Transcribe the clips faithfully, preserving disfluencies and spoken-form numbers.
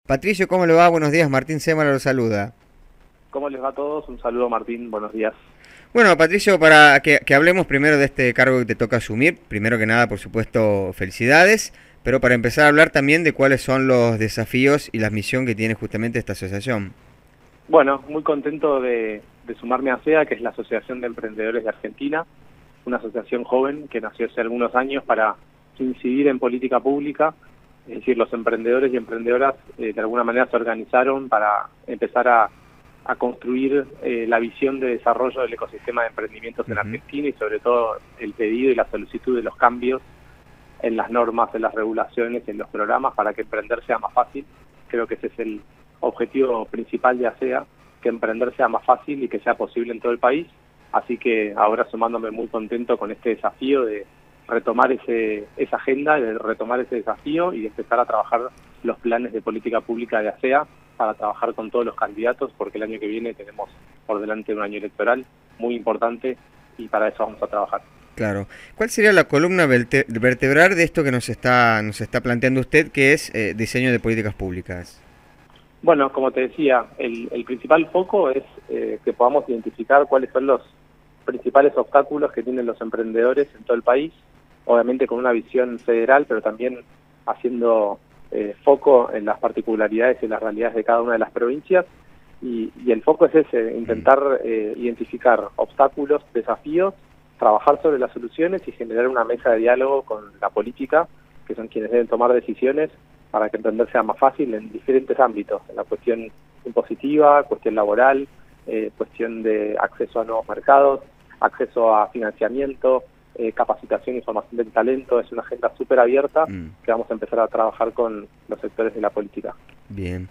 Patricio, ¿cómo le va? Buenos días, Martín Sémalo lo saluda. ¿Cómo les va a todos? Un saludo, Martín. Buenos días. Bueno, Patricio, para que, que hablemos primero de este cargo que te toca asumir, primero que nada, por supuesto, felicidades, pero para empezar a hablar también de cuáles son los desafíos y la misión que tiene justamente esta asociación. Bueno, muy contento de, de sumarme a ASEA, que es la Asociación de Emprendedores de Argentina, una asociación joven que nació hace algunos años para incidir en política pública. Es decir, los emprendedores y emprendedoras eh, de alguna manera se organizaron para empezar a, a construir eh, la visión de desarrollo del ecosistema de emprendimientos en Uh-huh. Argentina y sobre todo el pedido y la solicitud de los cambios en las normas, en las regulaciones, en los programas para que emprender sea más fácil. Creo que ese es el objetivo principal de ASEA, que emprender sea más fácil y que sea posible en todo el país. Así que ahora sumándome muy contento con este desafío de retomar ese esa agenda, de retomar ese desafío y de empezar a trabajar los planes de política pública de ASEA para trabajar con todos los candidatos, porque el año que viene tenemos por delante un año electoral muy importante y para eso vamos a trabajar. Claro. ¿Cuál sería la columna verte- vertebral de esto que nos está, nos está planteando usted, que es eh, diseño de políticas públicas? Bueno, como te decía, el, el principal foco es eh, que podamos identificar cuáles son los principales obstáculos que tienen los emprendedores en todo el país, obviamente con una visión federal, pero también haciendo eh, foco en las particularidades y las realidades de cada una de las provincias. Y, y el foco es ese, intentar eh, identificar obstáculos, desafíos, trabajar sobre las soluciones y generar una mesa de diálogo con la política, que son quienes deben tomar decisiones para que emprender sea más fácil en diferentes ámbitos, en la cuestión impositiva, cuestión laboral, eh, cuestión de acceso a nuevos mercados, acceso a financiamiento, eh, capacitación y formación del talento. Es una agenda súper abierta Mm. que vamos a empezar a trabajar con los sectores de la política. Bien.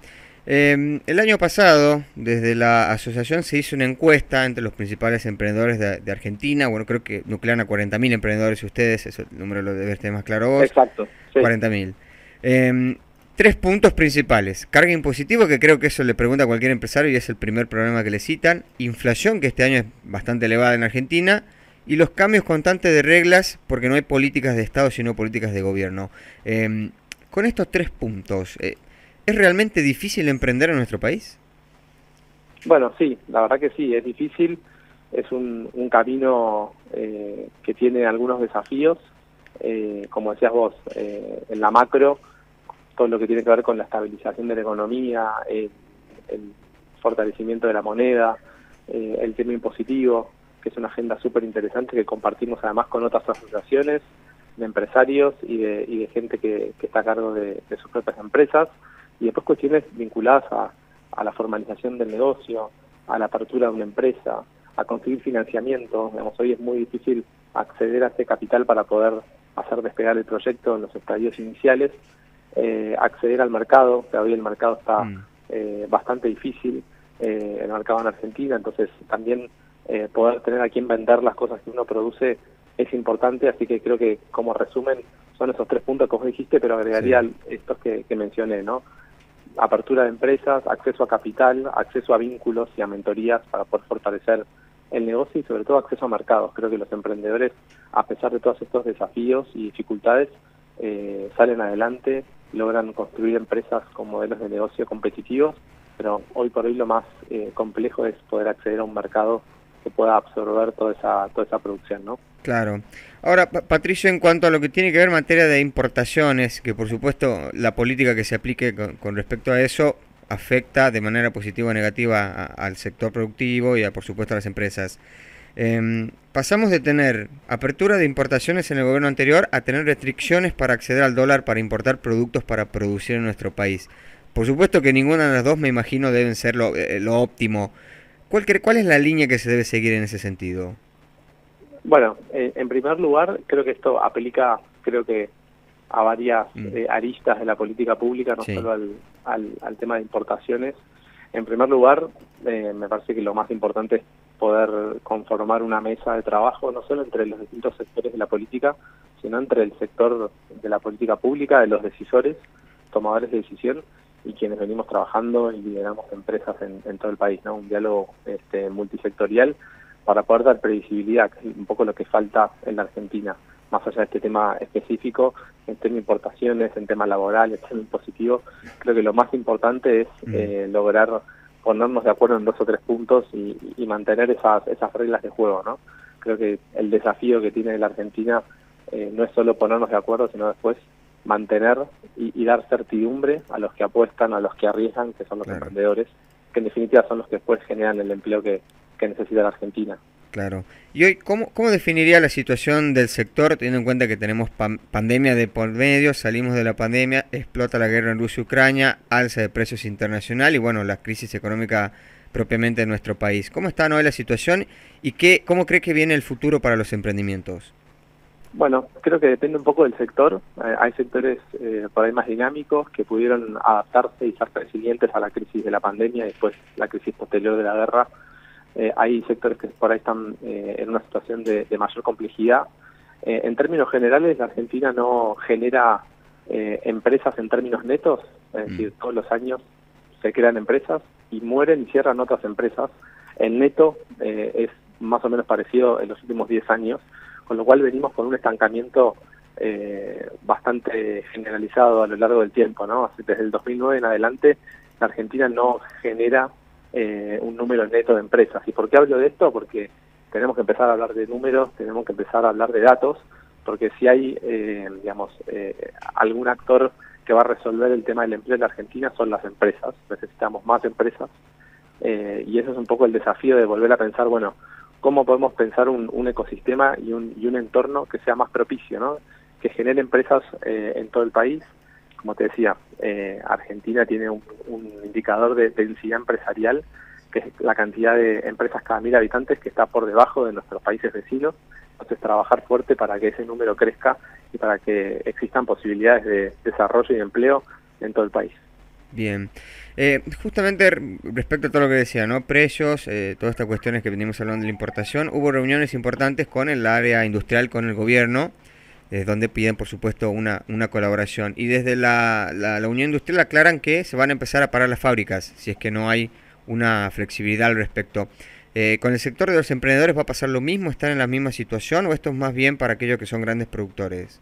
Eh, el año pasado, desde la asociación se hizo una encuesta entre los principales emprendedores de, de Argentina. Bueno, creo que nuclean a cuarenta mil emprendedores ustedes, eso, el número lo debes tener más claro vos. Exacto, sí. cuarenta mil. Eh, tres puntos principales. Carga impositiva, que creo que eso le pregunta a cualquier empresario y es el primer problema que le citan. Inflación, que este año es bastante elevada en Argentina. Y los cambios constantes de reglas, porque no hay políticas de Estado, sino políticas de gobierno. Eh, con estos tres puntos, eh, ¿es realmente difícil emprender en nuestro país? Bueno, sí, la verdad que sí, es difícil, es un, un camino eh, que tiene algunos desafíos, eh, como decías vos, eh, en la macro, todo lo que tiene que ver con la estabilización de la economía, el, el fortalecimiento de la moneda, eh, el tema impositivo, que es una agenda súper interesante que compartimos además con otras asociaciones de empresarios y de, y de gente que, que está a cargo de, de sus propias empresas, y después cuestiones vinculadas a a la formalización del negocio, a la apertura de una empresa, a conseguir financiamiento. Digamos, hoy es muy difícil acceder a este capital para poder hacer despegar el proyecto en los estadios iniciales, eh, acceder al mercado, que hoy el mercado está Mm. eh, bastante difícil, eh, el mercado en Argentina, entonces también eh, poder tener a quién vender las cosas que uno produce es importante, así que creo que como resumen son esos tres puntos que vos dijiste, pero agregaría Sí. estos que, que mencioné, ¿no? Apertura de empresas, acceso a capital, acceso a vínculos y a mentorías para poder fortalecer el negocio y sobre todo acceso a mercados. Creo que los emprendedores, a pesar de todos estos desafíos y dificultades, eh, salen adelante, logran construir empresas con modelos de negocio competitivos, pero hoy por hoy lo más eh, complejo es poder acceder a un mercado que pueda absorber toda esa, toda esa producción, ¿no? Claro. Ahora, Pa- Patricio, en cuanto a lo que tiene que ver en materia de importaciones, que por supuesto la política que se aplique con, con respecto a eso afecta de manera positiva o negativa a- al sector productivo y a, por supuesto a las empresas. Em, pasamos de tener apertura de importaciones en el gobierno anterior a tener restricciones para acceder al dólar para importar productos para producir en nuestro país. Por supuesto que ninguna de las dos me imagino deben ser lo, eh, lo óptimo. ¿Cuál, cre- ¿Cuál es la línea que se debe seguir en ese sentido? Bueno, eh, en primer lugar, creo que esto aplica, creo que a varias Mm. eh, aristas de la política pública, no Sí. solo al, al, al tema de importaciones. En primer lugar, eh, me parece que lo más importante es poder conformar una mesa de trabajo, no solo entre los distintos sectores de la política, sino entre el sector de la política pública, de los decisores, tomadores de decisión, y quienes venimos trabajando y lideramos empresas en, en todo el país, ¿no? Un diálogo este, multisectorial para poder dar previsibilidad, que es un poco lo que falta en la Argentina. más allá de este tema específico, en tema de importaciones, en tema laboral, en tema impositivo, creo que lo más importante es mm. eh, lograr ponernos de acuerdo en dos o tres puntos y, y mantener esas, esas reglas de juego, ¿no? Creo que el desafío que tiene la Argentina eh, no es solo ponernos de acuerdo, sino después mantener y, y dar certidumbre a los que apuestan, a los que arriesgan, que son los claro. emprendedores, que en definitiva son los que después generan el empleo que, que necesita la Argentina. Claro. Y hoy, ¿cómo, cómo definiría la situación del sector, teniendo en cuenta que tenemos pan, pandemia de por medio, salimos de la pandemia, explota la guerra en Rusia y Ucrania, alza de precios internacional y bueno, la crisis económica propiamente en nuestro país? ¿Cómo está hoy la situación y qué, cómo cree que viene el futuro para los emprendimientos? Bueno, creo que depende un poco del sector. Eh, hay sectores eh, por ahí más dinámicos que pudieron adaptarse y ser resilientes a la crisis de la pandemia y después la crisis posterior de la guerra. Eh, hay sectores que por ahí están eh, en una situación de, de mayor complejidad. Eh, en términos generales, la Argentina no genera eh, empresas en términos netos, es decir, todos los años se crean empresas y mueren y cierran otras empresas. El neto eh, es más o menos parecido en los últimos diez años, con lo cual venimos con un estancamiento eh, bastante generalizado a lo largo del tiempo, ¿no? Así, desde el dos mil nueve en adelante, la Argentina no genera eh, un número neto de empresas. ¿Y por qué hablo de esto? Porque tenemos que empezar a hablar de números, tenemos que empezar a hablar de datos, porque si hay, eh, digamos, eh, algún actor que va a resolver el tema del empleo en la Argentina son las empresas. Necesitamos más empresas eh, y ese es un poco el desafío de volver a pensar, bueno, cómo podemos pensar un, un ecosistema y un, y un entorno que sea más propicio, ¿no? Que genere empresas eh, en todo el país. Como te decía, eh, Argentina tiene un, un indicador de densidad empresarial, que es la cantidad de empresas cada mil habitantes, que está por debajo de nuestros países vecinos. Entonces, trabajar fuerte para que ese número crezca y para que existan posibilidades de desarrollo y empleo en todo el país. Bien, eh, justamente respecto a todo lo que decía, ¿no? Precios, eh, todas estas cuestiones que venimos hablando de la importación, hubo reuniones importantes con el área industrial, con el gobierno, eh, donde piden por supuesto una, una colaboración, y desde la, la, la Unión Industrial aclaran que se van a empezar a parar las fábricas, si es que no hay una flexibilidad al respecto. Eh, ¿Con el sector de los emprendedores va a pasar lo mismo? ¿Están en la misma situación o esto es más bien para aquellos que son grandes productores?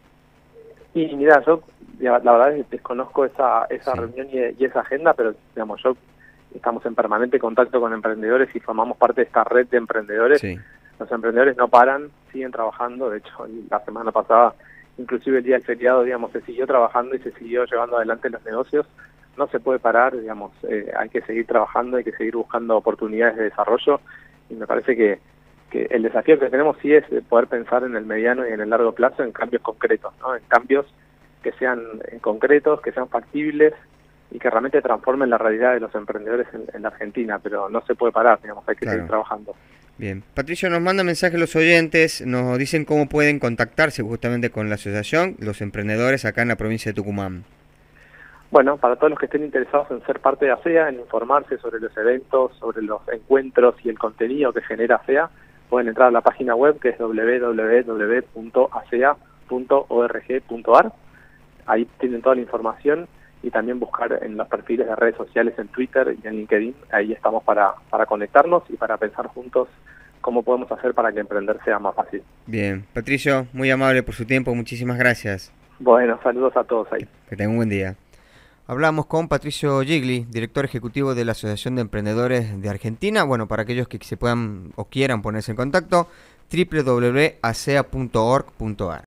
Y mira, yo la verdad es que desconozco esa esa sí. reunión y, y esa agenda, pero digamos, yo estamos en permanente contacto con emprendedores y formamos parte de esta red de emprendedores. Sí. Los emprendedores no paran, siguen trabajando. De hecho, la semana pasada, inclusive el día del feriado, digamos, se siguió trabajando y se siguió llevando adelante los negocios. No se puede parar, digamos, eh, hay que seguir trabajando, hay que seguir buscando oportunidades de desarrollo, y me parece que que el desafío que tenemos sí es poder pensar en el mediano y en el largo plazo en cambios concretos, ¿no? En cambios que sean concretos, que sean factibles y que realmente transformen la realidad de los emprendedores en, en la Argentina, pero no se puede parar, digamos, hay que claro. seguir trabajando. Bien, Patricio, nos manda mensajes los oyentes, nos dicen cómo pueden contactarse justamente con la asociación, los emprendedores acá en la provincia de Tucumán. Bueno, para todos los que estén interesados en ser parte de ASEA, en informarse sobre los eventos, sobre los encuentros y el contenido que genera ASEA, pueden entrar a la página web que es doble u doble u doble u punto asea punto org punto ar. Ahí tienen toda la información y también buscar en los perfiles de redes sociales en Twitter y en LinkedIn. Ahí estamos para, para conectarnos y para pensar juntos cómo podemos hacer para que emprender sea más fácil. Bien, Patricio, muy amable por su tiempo, muchísimas gracias. Bueno, saludos a todos ahí. Que tengan un buen día. Hablamos con Patricio Gigli, director ejecutivo de la Asociación de Emprendedores de Argentina. Bueno, para aquellos que se puedan o quieran ponerse en contacto, doble u doble u doble u punto asea punto org punto ar.